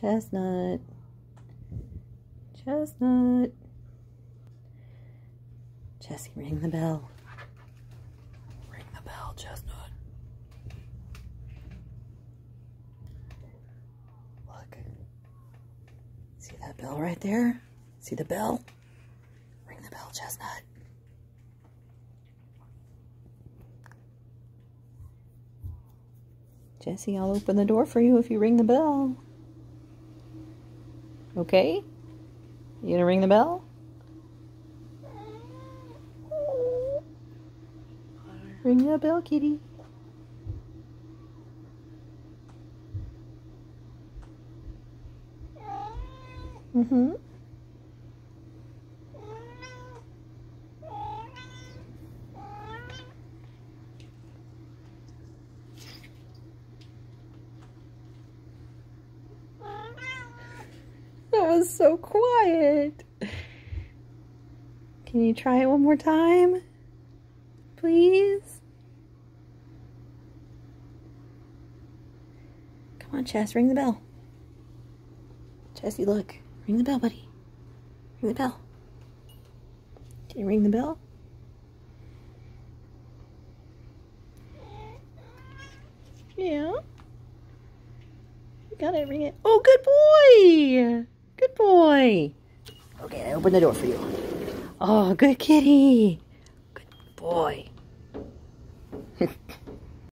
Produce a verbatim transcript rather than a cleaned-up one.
Chestnut. Chestnut. Jessie, ring the bell. Ring the bell, Chestnut. Look. See that bell right there? See the bell? Ring the bell, Chestnut. Jessie, I'll open the door for you if you ring the bell. Okay? You gonna ring the bell? Ring the bell, kitty. Mm-hmm. That was so quiet. Can you try it one more time? Please? Come on, Chess, ring the bell. Jessie, look. Ring the bell, buddy. Ring the bell. Can you ring the bell? Yeah. You gotta ring it. Oh, good boy! Good boy. Okay, I open the door for you. Oh, good kitty. Good boy.